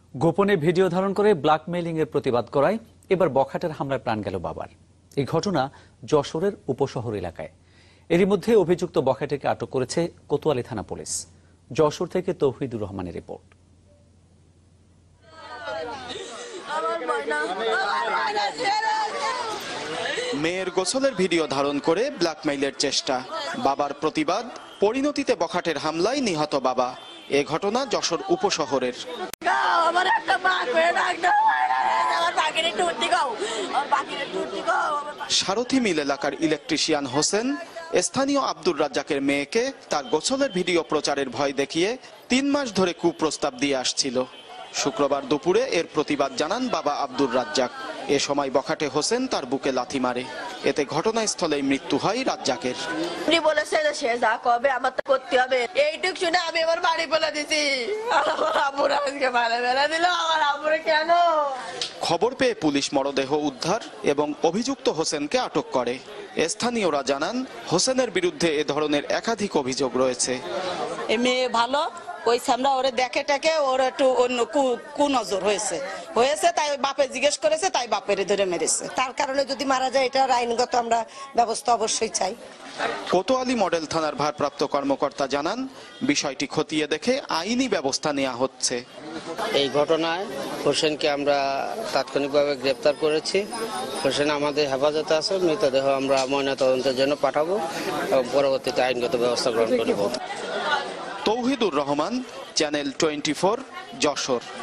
গোপনে ভিডিও ধারণ করে ব্ল্যাকমেইলিং এর প্রতিবাদ করায় এবার বখাটের হামলায় প্রাণ গেল বাবার। এই ঘটনা যশোরের উপশহর এলাকায়। এরই মধ্যে অভিযুক্ত বখাটেকে আটক করেছে কোতোয়ালি থানা পুলিশ। যশোর থেকে তৌহিদুর রহমানের রিপোর্ট। মেয়ের গোসলের ভিডিও ধারণ করে ব্ল্যাকমেইলের চেষ্টা, বাবার প্রতিবাদ, পরিণতিতে বখাটের হামলায় নিহত বাবা। এ ঘটনা যশোর উপশহরের। সারথী মিল এলাকার ইলেকট্রিশিয়ান হোসেন স্থানীয় আব্দুর রাজ্জাকের মেয়েকে তার গোসলের ভিডিও প্রচারের ভয় দেখিয়ে 3 মাস ধরে কুপ্রস্তাব দিয়ে আসছিল। শুক্রবার দুপুরে এর প্রতিবাদ জানান বাবা আব্দুর রাজ্জাক। এ সময় বখাটে হোসেন তার বুকে লাথি মারে। এতে ঘটনাস্থলেই মৃত্যু হয় রাজ্জাকের। বলেছে যে সে যা কবে আমার তো করতে হবে, এইটুক শুনে আমি আমার বাড়ি ফেলে দিছি। আমার আম্মুর আজকে ভালো বেলা দিল, আমার আম্মুর কেন? খবর পেয়ে পুলিশ মরদেহ উদ্ধার এবং অভিযুক্ত হোসেনকে আটক করে। স্থানীয়রা জানান হোসেনের বিরুদ্ধে এ ধরনের একাধিক অভিযোগ রয়েছে। এ মেয়ে ভালো, ওই সামরা ওরে দেখে টেকে ওর একটু অন্য কুনজর হয়েছে তাই ওই বাপে জিজ্ঞেস করেছে, তাই বাপের ধরে মেরেছে। তার কারণে যদি মারা যায় এটার আইনগত আমরা ব্যবস্থা অবশ্যই চাই। কোতোয়ালি মডেল থানার ভারপ্রাপ্ত কর্মকর্তা জানান, বিষয়টি খতিয়ে দেখে আইনি ব্যবস্থা নেওয়া হচ্ছে। এই ঘটনায় হোসেনকে আমরা তাৎক্ষণিকভাবে গ্রেপ্তার করেছি। হোসেন আমাদের হেফাজতে আছে। মৃতদেহ আমরা ময়নাতদন্তের জন্য পাঠাবো এবং পরবর্তীতে আইনগত ব্যবস্থা গ্রহণ করব। তৌহিদুর রহমান, চ্যানেল 24, যশোর।